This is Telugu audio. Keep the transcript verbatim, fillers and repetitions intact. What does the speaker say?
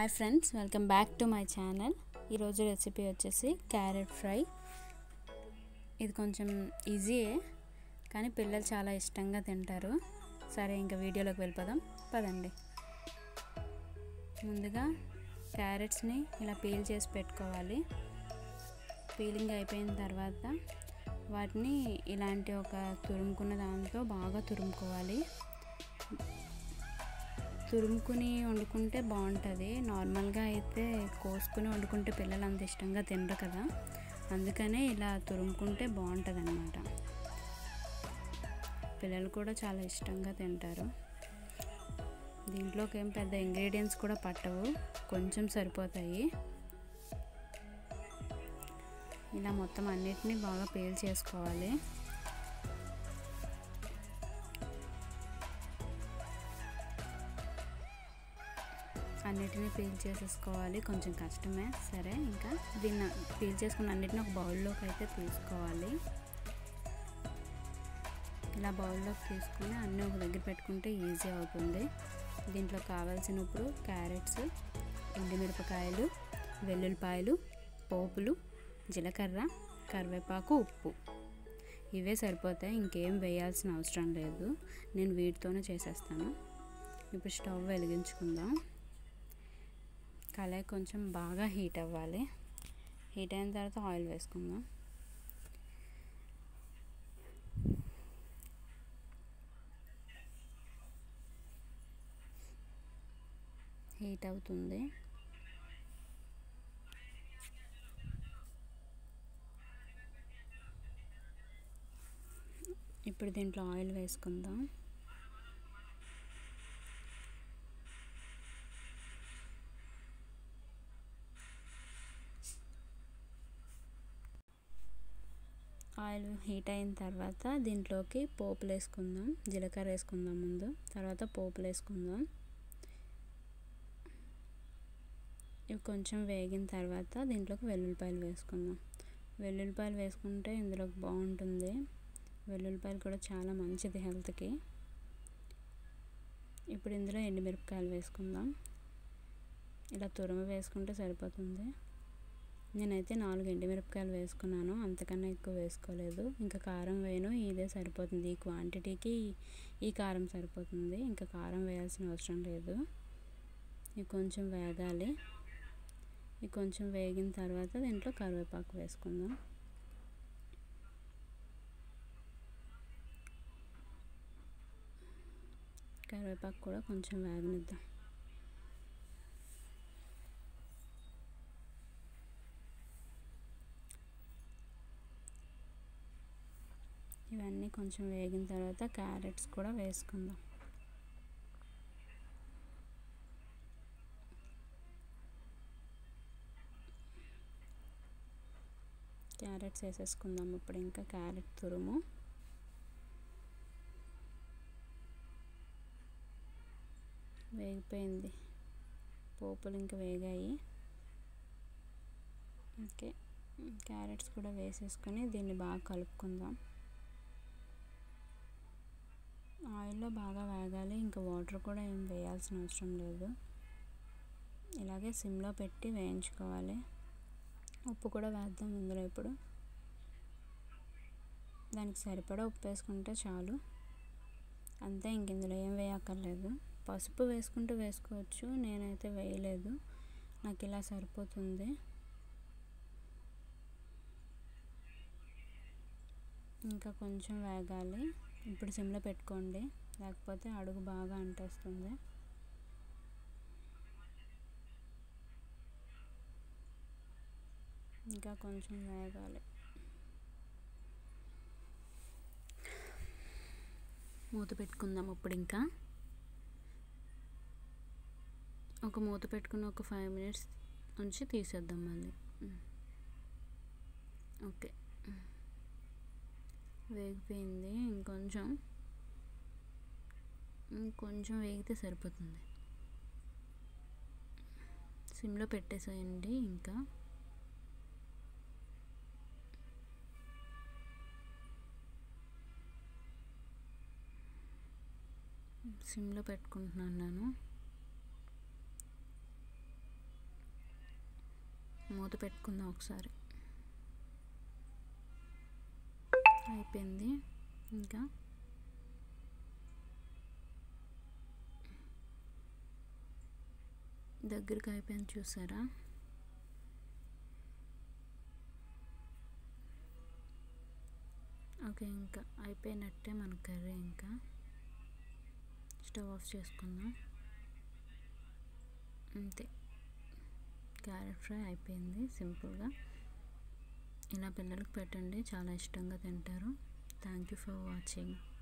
Hi friends, welcome back to my channel. ఈరోజు రెసిపీ వచ్చేసి క్యారెట్ ఫ్రై. ఇది కొంచెం ఈజీయే, కానీ పిల్లలు చాలా ఇష్టంగా తింటారు. సరే, ఇంకా వీడియోలోకి వెళ్ళిపోదాం పదండి. ముందుగా క్యారెట్స్ని ఇలా పీల్ చేసి పెట్టుకోవాలి. పీలింగ్ అయిపోయిన తర్వాత వాటిని ఇలాంటి ఒక తురుముకున్న దాంట్లో బాగా తురుముకోవాలి. తురుముకుని వండుకుంటే బాగుంటుంది. నార్మల్గా అయితే కోసుకుని వండుకుంటే పిల్లలు అంత ఇష్టంగా తినరు కదా, అందుకనే ఇలా తురుముకుంటే బాగుంటుంది అన్నమాట. పిల్లలు కూడా చాలా ఇష్టంగా తింటారు. దీంట్లోకి ఏం పెద్ద ఇంగ్రీడియంట్స్ కూడా పట్టవు, కొంచెం సరిపోతాయి. ఇలా మొత్తం అన్నిటినీ బాగా పీల్ చేసుకోవాలి. అన్నిటినీ పీల్ చేసేసుకోవాలి, కొంచెం కష్టమే. సరే, ఇంకా దీన్ని పీల్ చేసుకున్న అన్నిటిని ఒక బౌల్లోకి అయితే తీసుకోవాలి. ఇలా బౌల్లోకి తీసుకొని అన్నీ ఒక దగ్గర పెట్టుకుంటే ఈజీ అవుతుంది. దీంట్లో కావాల్సిన ఇప్పుడు క్యారెట్స్, ఎండుమిరపకాయలు, వెల్లుల్లిపాయలు, పోపులు, జీలకర్ర, కరివేపాకు, ఉప్పు ఇవే సరిపోతాయి. ఇంకేం వేయాల్సిన అవసరం లేదు. నేను వీటితోనే చేసేస్తాను. ఇప్పుడు స్టవ్ వెలిగించుకుందాం. కళాయి కొంచెం బాగా హీట్ అవ్వాలి. హీట్ అయిన తర్వాత ఆయిల్ వేసుకుందాం. హీట్ అవుతుంది. ఇప్పుడు దీంట్లో ఆయిల్ వేసుకుందాం. ఆయిల్ హీట్ అయిన తర్వాత దీంట్లోకి పోపులు వేసుకుందాం. జీలకర్ర వేసుకుందాం ముందు, తర్వాత పోపులు వేసుకుందాం. ఇవి కొంచెం వేగిన తర్వాత దీంట్లోకి వెల్లుల్లిపాయలు వేసుకుందాం. వెల్లుల్లిపాయలు వేసుకుంటే ఇందులోకి బాగుంటుంది. వెల్లుల్లిపాయలు కూడా చాలా మంచిది హెల్త్కి. ఇప్పుడు ఇందులో ఎండుమిరపకాయలు వేసుకుందాం. ఇలా తురుము వేసుకుంటే సరిపోతుంది. నేనైతే నాలుగు ఎండుమిరపకాయలు వేసుకున్నాను, అంతకన్నా ఎక్కువ వేసుకోలేదు. ఇంకా కారం వేయను, ఇదే సరిపోతుంది. ఈ క్వాంటిటీకి ఈ కారం సరిపోతుంది, ఇంకా కారం వేయాల్సిన అవసరం లేదు. ఇవి కొంచెం వేగాలి. ఇవి కొంచెం వేగిన తర్వాత దీంట్లో కరివేపాకు వేసుకుందాం. కరివేపాకు కూడా కొంచెం వేగనిద్దాం. ఇవన్నీ కొంచెం వేగిన తర్వాత క్యారెట్స్ కూడా వేసుకుందాం. క్యారెట్స్ వేసేసుకుందాం. ఇప్పుడు ఇంకా క్యారెట్ తురుము వేగిపోయింది. పోపులు ఇంకా వేగాయి. ఓకే, క్యారెట్స్ కూడా వేసేసుకొని దీన్ని బాగా కలుపుకుందాం. ఆయిల్లో బాగా వేగాలి. ఇంకా వాటర్ కూడా ఏం వేయాల్సిన అవసరం లేదు. ఇలాగే సిమ్లో పెట్టి వేయించుకోవాలి. ఉప్పు కూడా వేద్దాం ఇందులో. ఇప్పుడు దానికి సరిపడా ఉప్పు వేసుకుంటే చాలు, అంతే. ఇంక ఇందులో ఏం వేయక్కర్లేదు. పసుపు వేసుకుంటూ వేసుకోవచ్చు, నేనైతే వేయలేదు. నాకు ఇలా సరిపోతుంది. ఇంకా కొంచెం వేగాలి. ఇప్పుడు సిమ్లో పెట్టుకోండి, లేకపోతే అడుగు బాగా అంటేస్తుంది. ఇంకా కొంచెం వేగాలి. మూత పెట్టుకుందాం. ఇప్పుడు ఇంకా ఒక మూత పెట్టుకుని ఒక ఫైవ్ మినిట్స్ ఉంచి తీసేద్దాం మళ్ళీ. ఓకే, వేగిపోయింది. ఇంకొంచెం ఇంకొంచెం వేగితే సరిపోతుంది. సిమ్లో పెట్టేసేయండి. ఇంకా సిమ్లో పెట్టుకుంటున్నాను నేను. మూత పెట్టుకుందాం ఒకసారి. అయిపోయింది. ఇంకా దగ్గరికి అయిపోయింది చూసారా. ఓకే, ఇంకా అయిపోయినట్టే మన కర్రీ. ఇంకా స్టవ్ ఆఫ్ చేసుకుందాం. అంతే, క్యారెట్ ఫ్రై అయిపోయింది సింపుల్గా. ఇలా పిల్లలకు పెట్టండి, చాలా ఇష్టంగా తింటారు. Thank you for watching.